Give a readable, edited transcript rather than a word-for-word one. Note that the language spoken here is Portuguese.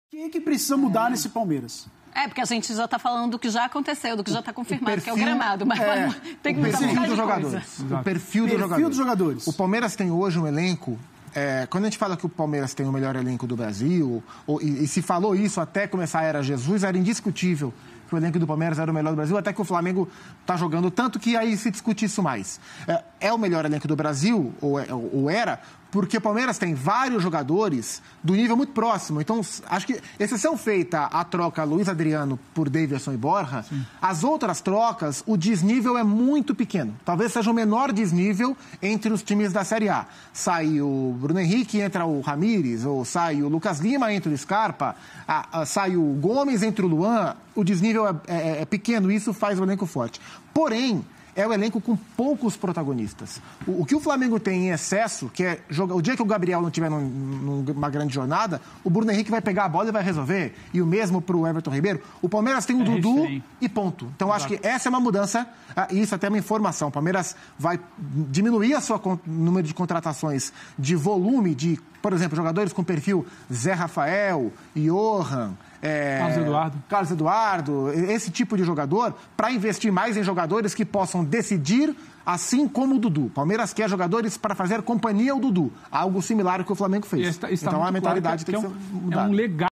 O que precisa mudar nesse Palmeiras? Porque a gente já está falando do que já aconteceu, do que já está confirmado, que é o gramado. Mas tem que mudar o perfil dos jogadores. O perfil dos jogadores. O Palmeiras tem hoje um elenco... quando a gente fala que o Palmeiras tem o melhor elenco do Brasil, e se falou isso até começar a era Jesus, era indiscutível que o elenco do Palmeiras era o melhor do Brasil, até que o Flamengo está jogando tanto que aí se discute isso mais. É o melhor elenco do Brasil, ou era, porque o Palmeiras tem vários jogadores do nível muito próximo. Então, acho que, exceção feita a troca Luiz Adriano por Davidson e Borja, sim, as outras trocas, o desnível é muito pequeno. Talvez seja o menor desnível entre os times da Série A. Sai o Bruno Henrique, entra o Ramires, ou sai o Lucas Lima, entra o Scarpa, sai o Gomes, entra o Luan. O desnível é pequeno, isso faz o elenco forte. Porém, é o elenco com poucos protagonistas. O que o Flamengo tem em excesso, que é o dia que o Gabriel não estiver numa grande jornada, o Bruno Henrique vai pegar a bola e vai resolver. E o mesmo para o Everton Ribeiro. O Palmeiras tem o Dudu e ponto. Então, acho que essa é uma mudança, e isso até é uma informação. O Palmeiras vai diminuir o seu número de contratações de volume de, por exemplo, jogadores com perfil Zé Rafael, Johan... Carlos Eduardo, esse tipo de jogador, para investir mais em jogadores que possam decidir, assim como o Dudu. O Palmeiras quer jogadores para fazer companhia ao Dudu, algo similar ao que o Flamengo fez. Então a mentalidade tem que ser mudada.